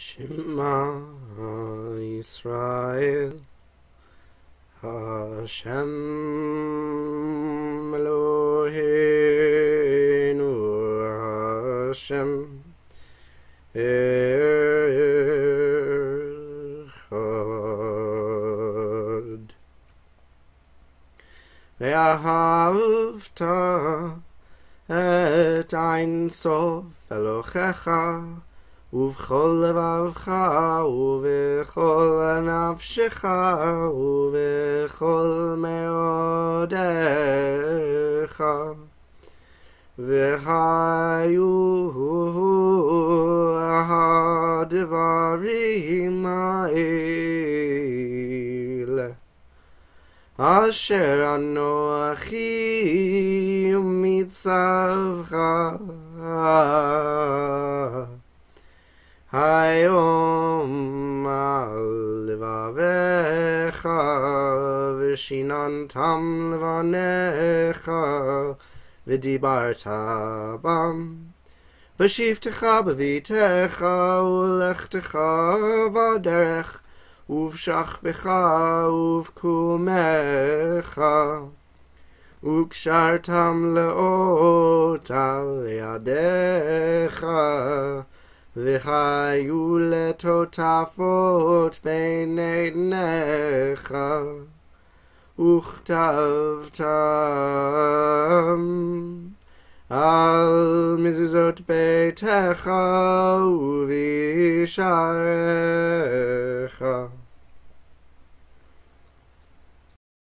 Shema Yisrael Hashem Eloheinu Hashem Echad Vahafta et Ein Sof Elohecha ובכל לבבך ובכל נפשך ובכל מאודיך והיו הדברים האלה אשר אנוכי מצווך היום על לבביך ושיננתם לבניך ודיברת בם בשבתך בביתך ולכתך בדרך ובשכבך ובקומך וקשרתם לאות על ידיך והיו לטוטפות בין עיניך וכתבתם על מזוזות ביתך ובשעריך